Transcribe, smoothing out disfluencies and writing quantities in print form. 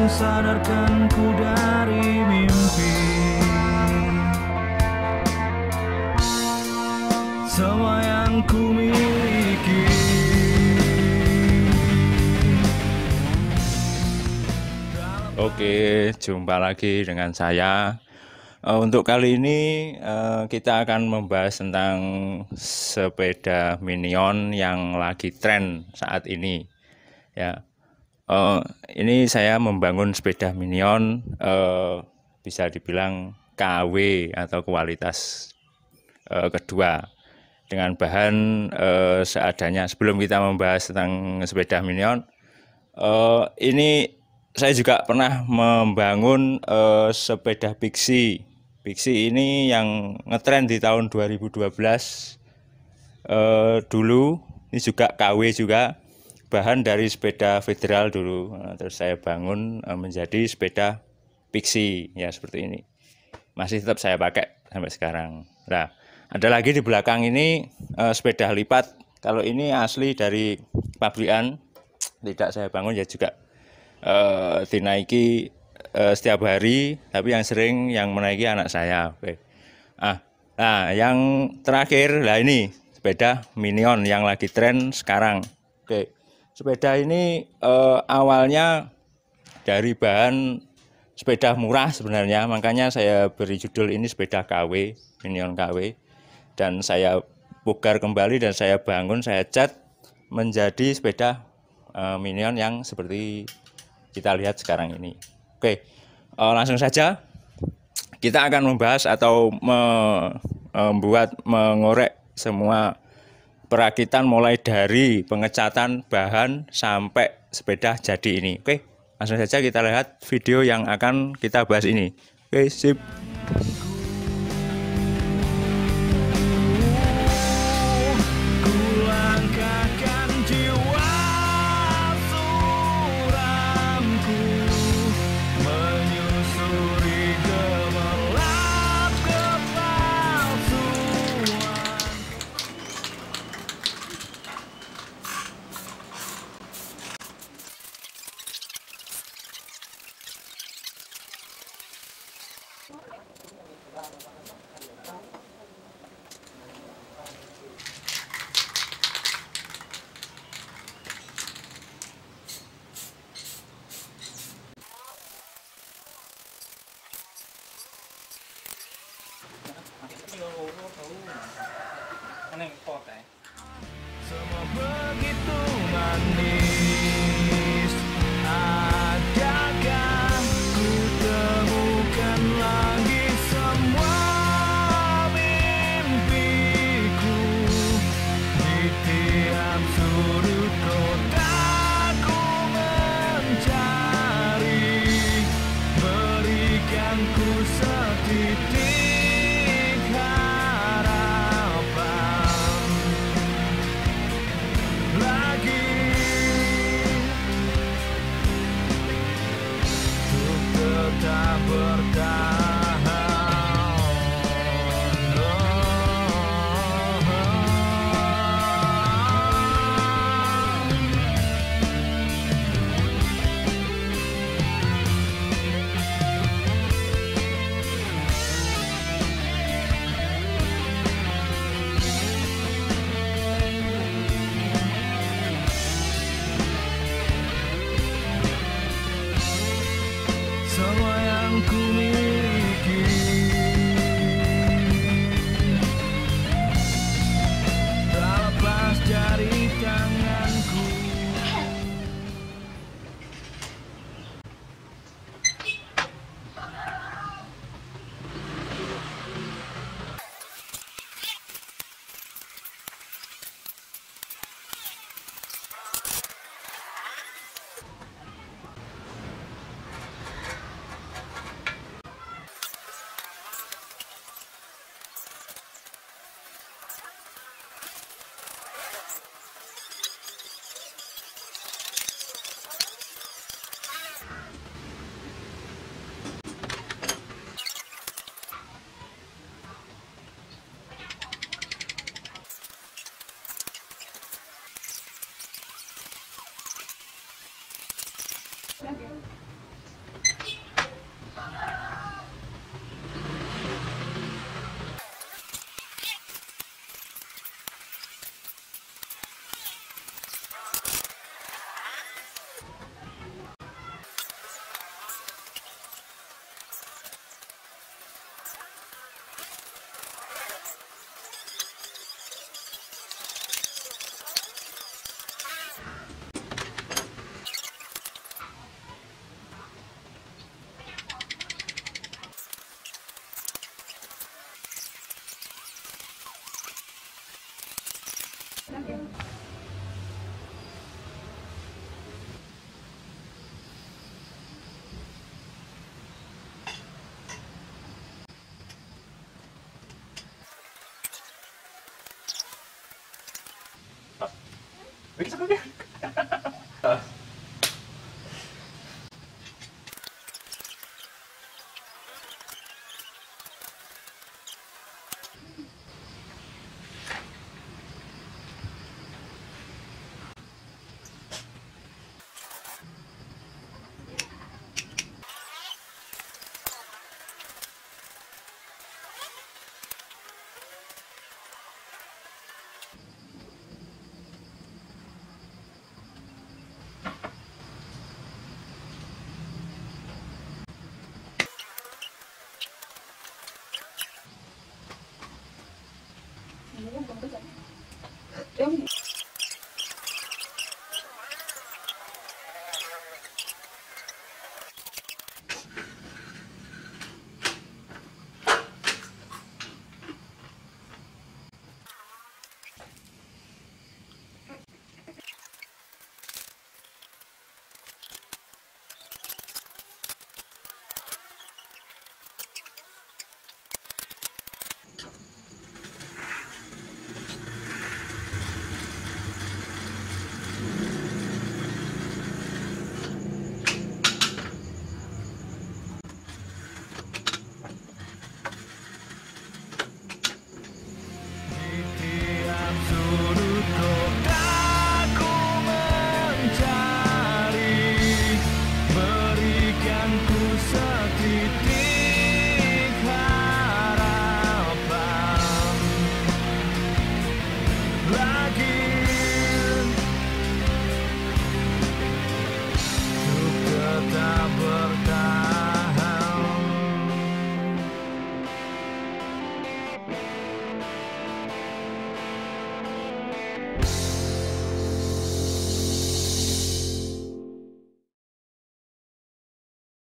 sadarkanku dari mimpi. Semua yang ku miliki. Oke, jumpa lagi dengan saya. Untuk kali ini kita akan membahas tentang sepeda Minion yang lagi tren saat ini. Ya, ini saya membangun sepeda Minion, bisa dibilang KW atau kualitas kedua, dengan bahan seadanya. Sebelum kita membahas tentang sepeda Minion, ini saya juga pernah membangun sepeda Pixie. Pixie ini yang ngetren di tahun 2012 dulu. Ini juga KW juga, bahan dari sepeda Federal dulu. Terus saya bangun menjadi sepeda Pixie ya, seperti ini. Masih tetap saya pakai sampai sekarang. Nah, ada lagi di belakang ini sepeda lipat. Kalau ini asli dari pabrikan, tidak saya bangun ya, juga dinaiki setiap hari, tapi yang sering yang menaiki anak saya. Oke. Nah, yang terakhir, lah ini sepeda Minion yang lagi tren sekarang. Oke. Sepeda ini awalnya dari bahan sepeda murah sebenarnya, makanya saya beri judul ini sepeda KW, Minion KW. Dan saya pugar kembali dan saya bangun, saya cat menjadi sepeda Minion yang seperti kita lihat sekarang ini. Oke, langsung saja kita akan membahas atau mengorek semua perakitan mulai dari pengecatan bahan sampai sepeda jadi ini. Oke, langsung saja kita lihat video yang akan kita bahas ini. Oke, sip. Semua begitu manis. Adakah ku temukan lagi semua mimpiku di tiap sudut kotaku mencari, berikan ku setitik harapan lagi untuk tetap bertahan. Semua yang ku miliki, tak lepas dari tanganku. Bagi sebelumnya.